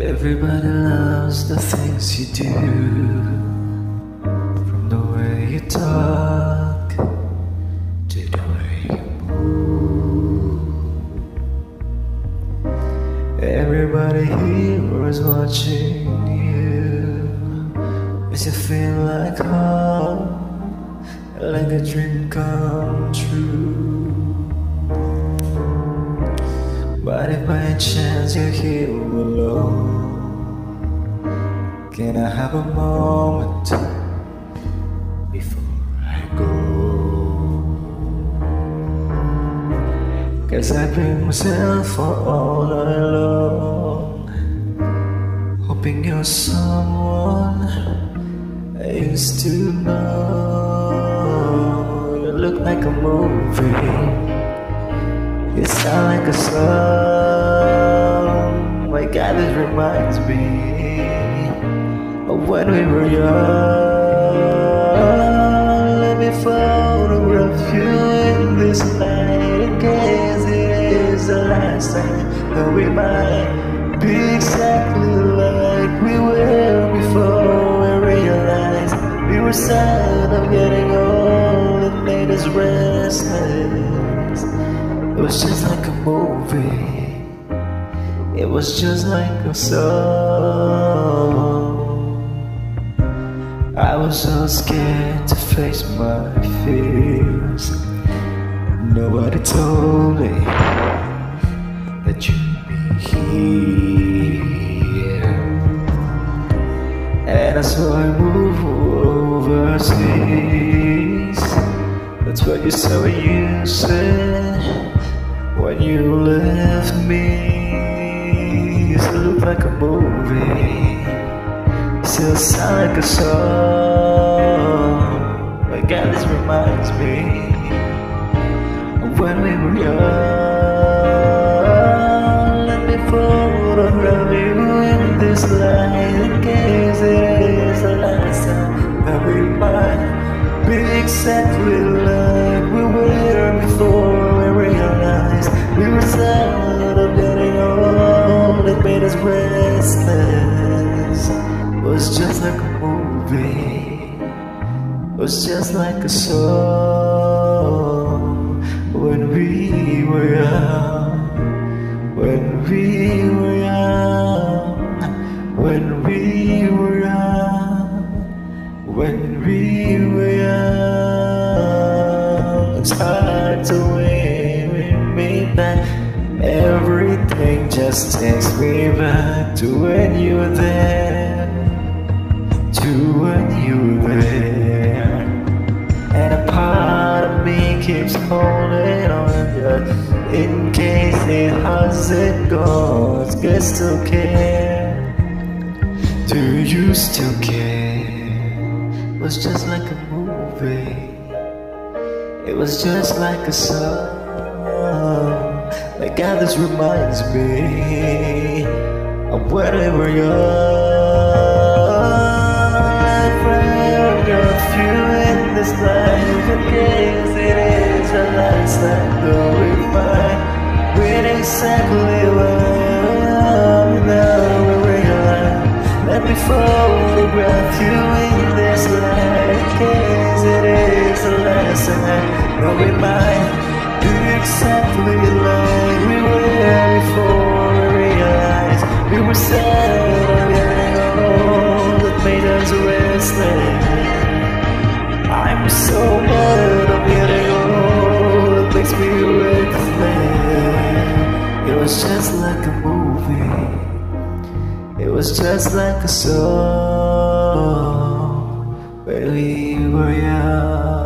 Everybody loves the things you do, from the way you talk to the way you move. Everybody here is watching you as you feel like home, like a dream come true. But if by chance you're here alone, can I have a moment before I go? 'Cause I've been myself for all night long, hoping you're someone I used to know. You look like a movie, you sound like a song. My God, this reminds me of when we were young. Let me photograph you in this night, in case it is the last time that we might be exactly like we were before we realized we were sad of getting old. It made us restless. It was just like a movie, it was just like a song. I was so scared to face my fears. Nobody told me that you'd be here. And I saw you move overseas. That's what you saw, you said when you left me. You still look like a movie, still sound like a song. My God, this reminds me of when we were young. Let me photograph you in this light, in case it is the last time that we might be exactly like we were before we realized we were sad of getting old. It made us restless. It was just like a movie, it was just like a song. When we were young, when we were young, when we were young, when we were young. It's hard to bring me back. Everything just takes me back to when you were there, to when you were there. And a part of me keeps holding on, just in case it hasn't gone. It's good to care. Do you still care? It was just like a movie, it was just like a song. My God, this reminds me of when we were young. I photograph you in this life, in case it is the last time that we find we're exactly like now we realize. Let me photograph you in this life, in case it is the last time that we might be exactly like we were before we realized we were sad of getting old. It made us restless. I'm so mad of getting old. It makes me restless. It was just like a movie, it was just like a song when we were young.